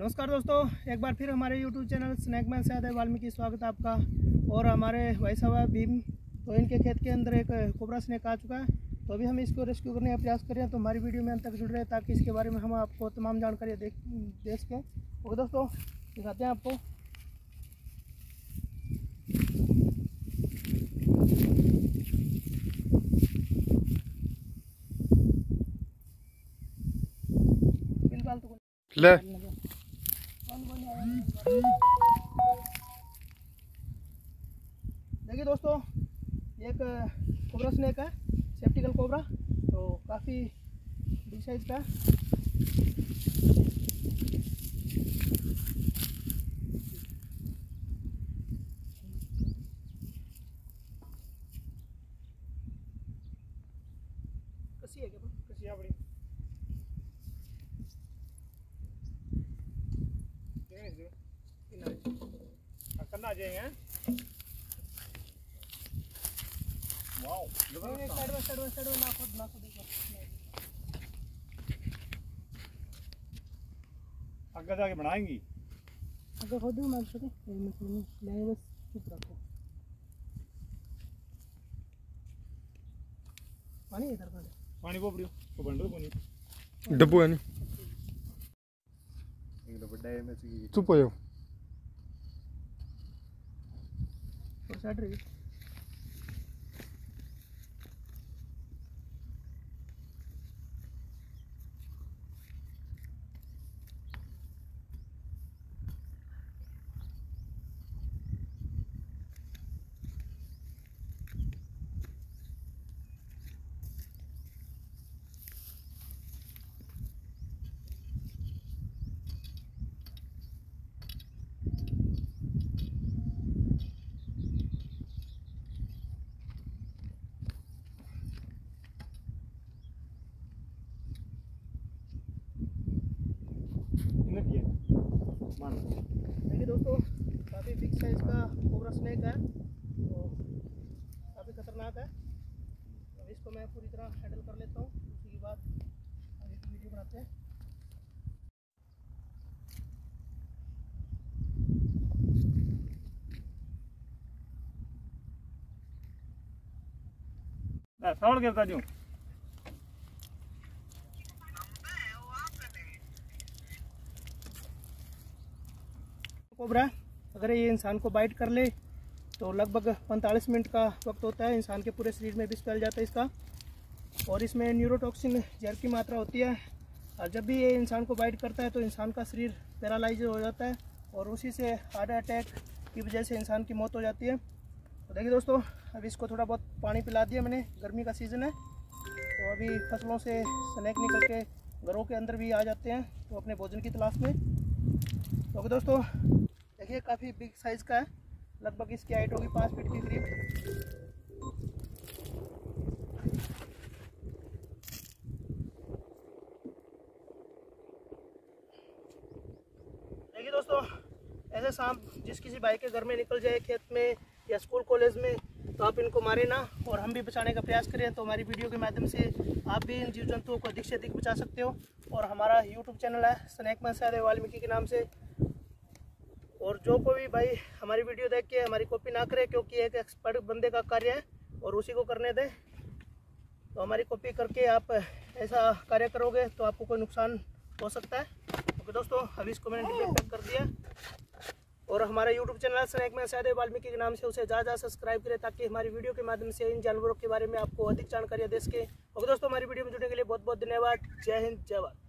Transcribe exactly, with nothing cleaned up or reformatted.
नमस्कार दोस्तों, एक बार फिर हमारे यूट्यूब चैनल स्नैकमैन से आदे वाल्मीकि स्वागत है आपका। और हमारे भाई साहब भीम, तो इनके खेत के अंदर एक कोबरा स्नैक आ चुका है, तो अभी हम इसको रेस्क्यू करने का प्रयास करें। तो हमारी वीडियो में अंत तक जुड़ रहे ताकि इसके बारे में हम आपको तमाम जानकारी देख दे सकें। ओके दोस्तों, दिखाते हैं आपको। ले देखिए दोस्तों, एक कोबरा स्नैक है, सेप्टिकल कोबरा, तो काफ़ी बिग साइज का है। कसी है क्या? कसी है बड़ी। करना चाहिए। वाओ, साइड में साइड में साइड में ना खुद ना खुद आगे जाके बनाएंगी। आगे खुद ही मार सके नहीं, मैं बस चुप रखो। पानी इधर का पानी वो पड़ियो तो बंडल को नहीं डब्बू है नहीं एक बड़ा है में से चुप हो जाओ। और साइड रही देखिए दोस्तों, काफ़ी बिग साइज का कोबरा स्नैक है, तो काफ़ी खतरनाक है। अब इसको मैं पूरी तरह हैंडल कर लेता हूँ, उसी के बाद आगे की वीडियो बनाते हैं। सावड़ गिरता जो कोबरा अगर ये इंसान को बाइट कर ले तो लगभग पैंतालीस मिनट का वक्त होता है, इंसान के पूरे शरीर में विष फैल जाता है इसका। और इसमें न्यूरोटॉक्सिन जहर की मात्रा होती है, और जब भी ये इंसान को बाइट करता है तो इंसान का शरीर पैरालाइज हो जाता है, और उसी से हार्ट अटैक की वजह से इंसान की मौत हो जाती है। तो देखिए दोस्तों, अभी इसको थोड़ा बहुत पानी पिला दिया मैंने, गर्मी का सीज़न है, तो अभी फसलों से स्नैक निकल के घरों के अंदर भी आ जाते हैं, तो अपने भोजन की तलाश में। तो दोस्तों देखिए, काफ़ी बिग साइज़ का है, लगभग इसकी हाइट होगी पाँच फीट के करीब। देखिए दोस्तों, ऐसे सांप जिस किसी भाई के घर में निकल जाए, खेत में या स्कूल कॉलेज में, तो आप इनको मारें ना, और हम भी बचाने का प्रयास करें। तो हमारी वीडियो के माध्यम से आप भी इन जीव जंतुओं को अधिक से अधिक बचा सकते हो। और हमारा यूट्यूब चैनल है स्नैकमैन से आदे वाल्मीकि के नाम से। और जो कोई भाई हमारी वीडियो देख के हमारी कॉपी ना करे, क्योंकि एक एक्सपर्ट बंदे का कार्य है और उसी को करने दे, तो हमारी कॉपी करके आप ऐसा कार्य करोगे तो आपको कोई नुकसान हो सकता है। ओके दोस्तों, अभी इसको मैंने डिब्बे पैक कर दिया। और हमारा यूट्यूब चैनल स्नैकमैन से आदे वाल्मीकि के नाम से, उसे ज़्यादा सब्सक्राइब करें ताकि हमारी वीडियो के माध्यम से इन जानवरों के बारे में आपको अधिक जानकारी दे सके। ओके दोस्तों, हमारी वीडियो में जुड़ने के लिए बहुत बहुत धन्यवाद। जय हिंद, जय भारत।